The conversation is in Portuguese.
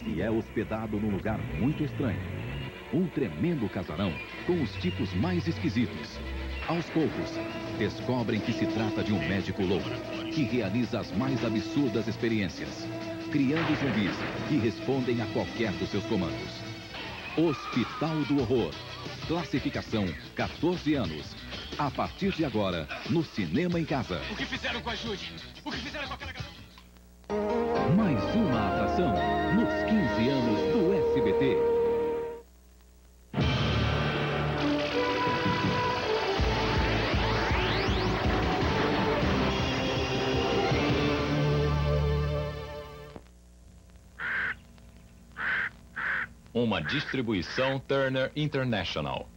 e é hospedado num lugar muito estranho. Um tremendo casarão com os tipos mais esquisitos. Aos poucos, descobrem que se trata de um médico louco que realiza as mais absurdas experiências, criando zumbis que respondem a qualquer dos seus comandos. Hospital do Horror. Classificação 14 anos. A partir de agora, no Cinema em Casa. O que fizeram com a Judy? O que fizeram com aquela garota? Mais uma atração nos 15 anos do SBT. Uma distribuição Turner International.